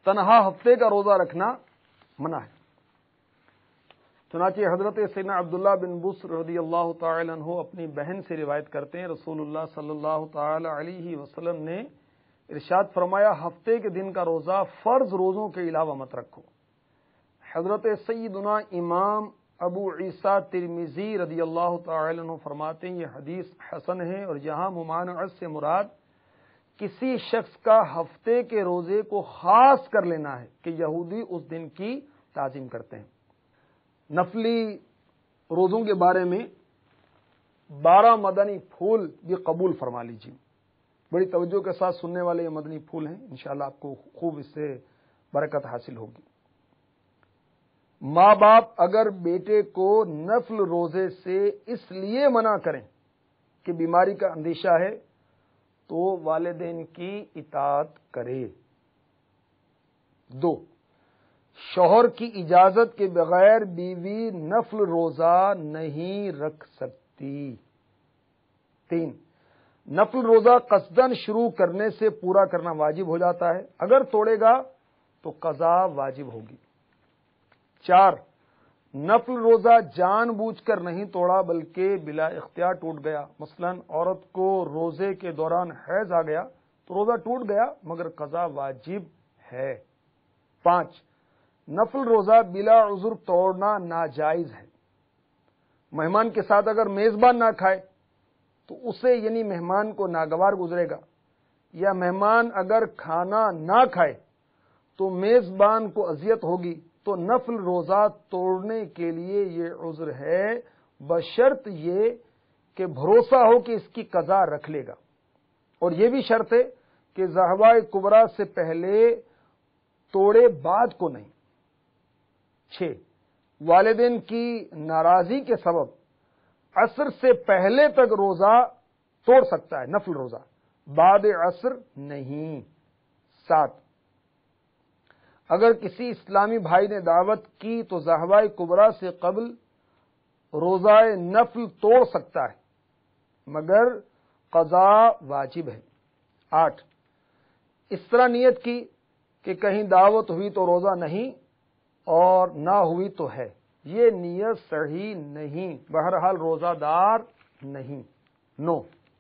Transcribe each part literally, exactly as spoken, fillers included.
تنہا ہفتے کا روزہ رکھنا منع ہے۔ چنانچہ حضرت سیدنا عبداللہ بن بصر رضی اللہ تعالی عنہ اپنی بہن سے روایت کرتے ہیں، رسول اللہ صلی اللہ تعالی علیہ وسلم نے ارشاد فرمایا، ہفتے کے دن کا روزہ فرض روزوں کے علاوہ مت رکھو۔ حضرت سیدنا امام ابو عیسیٰ ترمذی رضی اللہ تعالی عنہ فرماتے ہیں، یہ حدیث حسن ہے، اور یہاں ممانعت سے مراد کسی شخص کا ہفتے کے روزے کو خاص کر لینا ہے کہ یہودی اس دن کی تعظیم کرتے ہیں۔ نفلی روزوں کے بارے میں بارہ مدنی پھول بھی قبول فرما لیجیے۔ بڑی توجہ کے ساتھ سننے والے یہ مدنی پھول ہیں، انشاءاللہ آپ کو خوب اس سے برکت حاصل ہوگی۔ ماں باپ اگر بیٹے کو نفل روزے سے اس لیے منع کریں کہ بیماری کا اندیشہ ہے تو والدین کی اطاعت کرے۔ دو، شوہر کی اجازت کے بغیر بیوی نفل روزہ نہیں رکھ سکتی۔ تین، نفل روزہ قصدن شروع کرنے سے پورا کرنا واجب ہو جاتا ہے، اگر توڑے گا تو قضا واجب ہوگی۔ چار، نفل روزہ جان بوجھ کر نہیں توڑا بلکہ بلا اختیار ٹوٹ گیا، مثلا عورت کو روزے کے دوران حیض آ گیا تو روزہ ٹوٹ گیا مگر قضا واجب ہے۔ پانچ، نفل روزہ بلا عذر توڑنا ناجائز ہے۔ مہمان کے ساتھ اگر میزبان نہ کھائے تو اسے یعنی مہمان کو ناگوار گزرے گا، یا مہمان اگر کھانا نہ کھائے تو میزبان کو اذیت ہوگی، تو نفل روزہ توڑنے کے لیے یہ عذر ہے، بشرط یہ کہ بھروسہ ہو کہ اس کی قضا رکھ لے گا، اور یہ بھی شرط ہے کہ ذہوائے کبریٰ سے پہلے توڑے بعد کو نہیں۔ چھ، والدین کی ناراضی کے سبب عصر سے پہلے تک روزہ توڑ سکتا ہے، نفل روزہ، بعد عصر نہیں۔ سات، اگر کسی اسلامی بھائی نے دعوت کی تو ذہوائے کبریٰ سے قبل روزہ نفل توڑ سکتا ہے مگر قضا واجب ہے۔ آٹھ، اس طرح نیت کی کہ کہیں دعوت ہوئی تو روزہ نہیں اور نہ ہوئی تو ہے، یہ نیت صحیح نہیں، بہرحال روزہ دار نہیں۔ نو،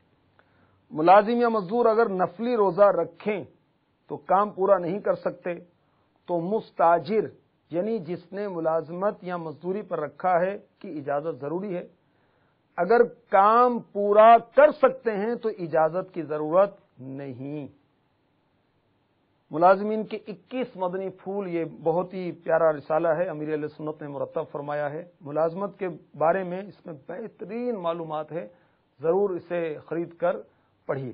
ملازم یا مزدور اگر نفلی روزہ رکھیں تو کام پورا نہیں کر سکتے تو مستاجر یعنی جس نے ملازمت یا مزدوری پر رکھا ہے کی اجازت ضروری ہے۔ اگر کام پورا کر سکتے ہیں تو اجازت کی ضرورت نہیں۔ ملازمین کے اکیس مدنی پھول، یہ بہت ہی پیارا رسالہ ہے، امیر اہل سنت نے مرتب فرمایا ہے۔ ملازمت کے بارے میں اس میں بہترین معلومات ہے، ضرور اسے خرید کر پڑھیے۔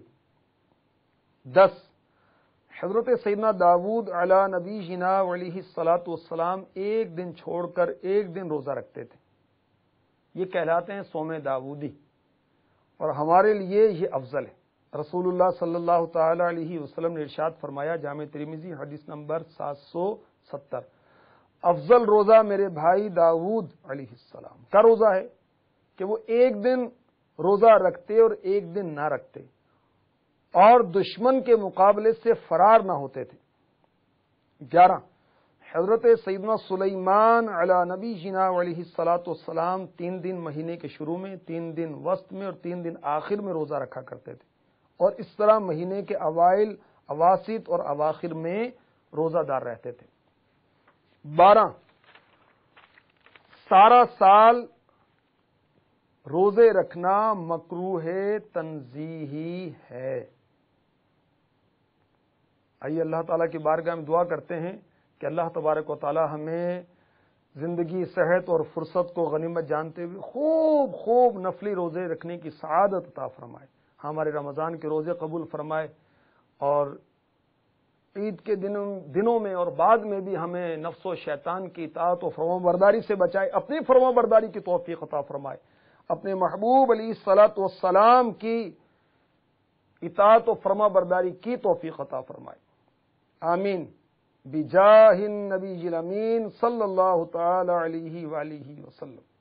دس، حضرت سیدنا داود علی نبینا علیہ الصلاۃ والسلام ایک دن چھوڑ کر ایک دن روزہ رکھتے تھے، یہ کہلاتے ہیں صوم داودی، اور ہمارے لیے یہ افضل ہے۔ رسول اللہ صلی اللہ تعالی علیہ وسلم نے ارشاد فرمایا، جامع ترمذی حدیث نمبر سات سو ستر، افضل روزہ میرے بھائی داود علیہ السلام کا روزہ ہے کہ وہ ایک دن روزہ رکھتے اور ایک دن نہ رکھتے، اور دشمن کے مقابلے سے فرار نہ ہوتے تھے۔ گیارہ، حضرت سیدنا سلیمان علی نبی جنا علیہ الصلاۃ والسلام تین دن مہینے کے شروع میں، تین دن وسط میں اور تین دن آخر میں روزہ رکھا کرتے تھے، اور اس طرح مہینے کے اوائل، اواسط اور اواخر میں روزہ دار رہتے تھے۔ بارہ، سارا سال روزے رکھنا مکروہ تنزیہی ہے۔ آئیے اللہ تعالیٰ کی بارگاہ میں دعا کرتے ہیں کہ اللہ تبارک و تعالیٰ ہمیں زندگی، صحت اور فرصت کو غنیمت جانتے ہوئے خوب خوب نفلی روزے رکھنے کی سعادت عطا فرمائے، ہمارے رمضان کے روزے قبول فرمائے، اور عید کے دنوں دنوں میں اور بعد میں بھی ہمیں نفس و شیطان کی اطاعت و فرمانبرداری سے بچائے، اپنی فرمانبرداری کی توفیق عطا فرمائے، اپنے محبوب علیہ الصلاۃ والسلام کی اطاعت و فرمانبرداری کی توفیق عطا فرمائے، آمین، بجاہ النبی الامین صلی اللہ تعالی علیہ وآلہ وسلم۔